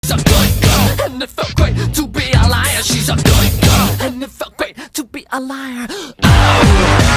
she's a good girl, and it felt great to be a liar. She's a good girl, and it felt great to be a liar. Oh.